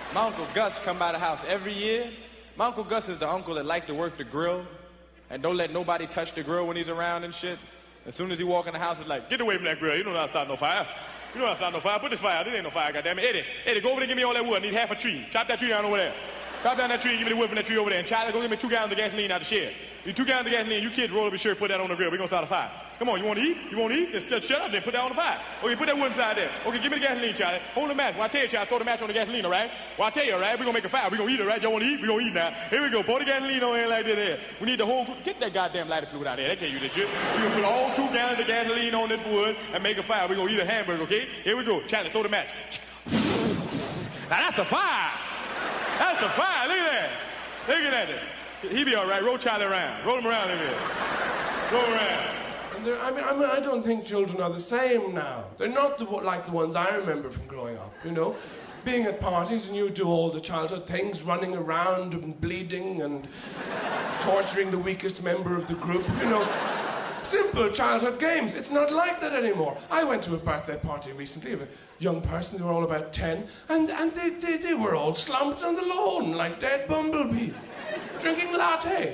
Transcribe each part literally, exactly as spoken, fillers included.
My Uncle Gus come by the house every year. My Uncle Gus is the uncle that like to work the grill and don't let nobody touch the grill when he's around and shit. As soon as he walk in the house, it's like, get away from that grill. You don't know how to start no fire. You know how to start no fire. Put this fire out. This ain't no fire, goddammit. Eddie, Eddie, go over there and give me all that wood. I need half a tree. Chop that tree down over there. Chop down that tree and give me the wood from that tree over there. And Charlie, go get me two gallons of gasoline out the shed. You two gallons of gasoline, you kids roll up your shirt, put that on the grill. We're gonna start a fire. Come on, you wanna eat? You wanna eat? Just, just shut up then, put that on the fire. Okay, put that wood inside there. Okay, give me the gasoline, Charlie. Hold the match. When I tell you, Charlie, throw the match on the gasoline, all right? Well, I tell you, all right, we're gonna make a fire. We're gonna eat, all right? Y'all wanna eat? We're gonna eat now. Here we go. Pour the gasoline on there like this there. We need the whole, get that goddamn lighter fluid out there. That can't use this shit. We're gonna put all two gallons of gasoline on this wood and make a fire. We're gonna eat a hamburger, okay? Here we go. Charlie, throw the match. Now that's the fire. That's the fire. Look at that. Look at that. He be all right. Roll Charlie around. Roll him around in there. Roll him around. And I mean, I mean, I don't think children are the same now. They're not the, like the ones I remember from growing up, you know? Being at parties and you do all the childhood things, running around and bleeding and torturing the weakest member of the group, you know? Simple childhood games. It's not like that anymore. I went to a birthday party recently of a young person. They were all about ten, and, and they, they, they were all slumped on the lawn like dead bumblebees, drinking latte.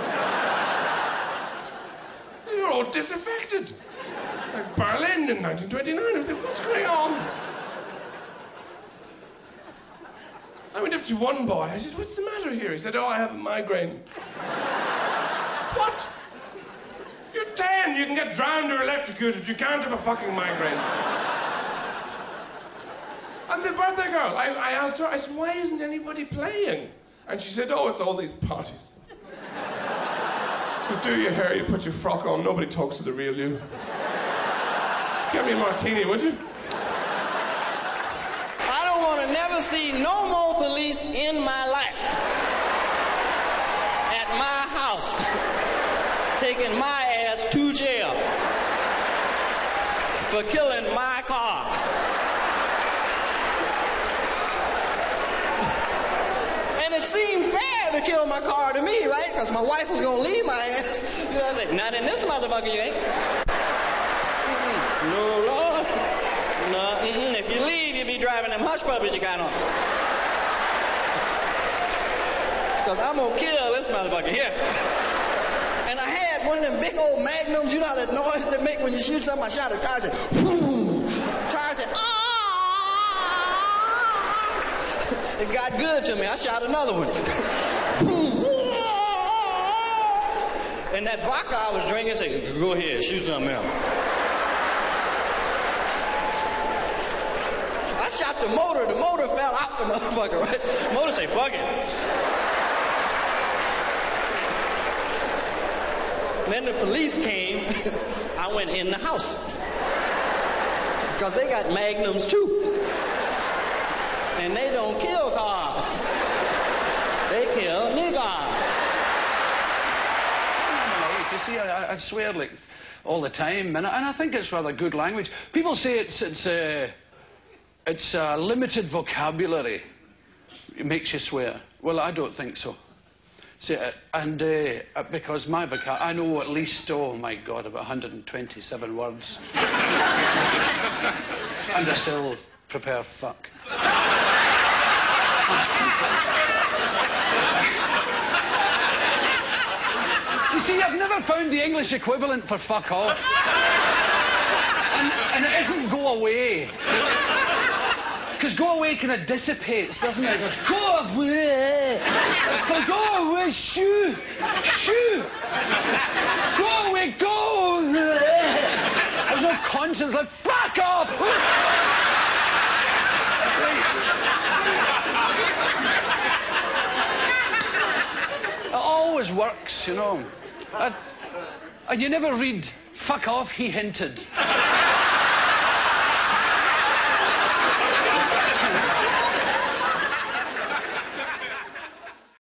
They were all disaffected. Like Berlin in nineteen twenty-nine. What's going on? I went up to one boy. I said, what's the matter here? He said, oh, I have a migraine. What? You're ten, you can get drowned or electrocuted, you can't have a fucking migraine. And the birthday girl, I, I asked her, I said, why isn't anybody playing? And she said, oh, it's all these parties. You do your hair, you put your frock on, nobody talks to the real you. Get me a martini, would you? I don't want to never see no more police in my life. At my house. Taking my ass to jail for killing my car. And it seemed fair to kill my car to me, right? Because my wife was gonna leave my ass. You know, I said, not in this motherfucker, you ain't. Mm-mm. No, Lord. No, mm-mm. If you leave, you'll be driving them hush puppies you got on. Because I'm gonna kill this motherfucker here. And I had one of them big old magnums, you know that noise they make when you shoot something. I shot a car, I said, whoo! Car said, ah! It got good to me. I shot another one. And that vodka I was drinking said, go ahead, shoot something else. I shot the motor, the motor fell out the motherfucker, right? The motor said, fuck it. Then the police came, I went in the house. Because they got magnums too. And they don't kill cars. They kill niggas. You see, I, I swear like all the time, and I, and I think it's rather good language. People say it's it's uh, it's a limited vocabulary. It makes you swear. Well, I don't think so. See, uh, and uh, because my vocab, I know at least, oh my God, about one hundred twenty-seven words. And I still prefer fuck. You see, I've never found the English equivalent for fuck off. And, and it isn't go away. Because go away kind of dissipates, doesn't it? It goes, go away! For go away, shoo! Shoo! Go away, go away! There's no conscience, like, fuck off! It always works, you know. And, and you never read, fuck off, he hinted.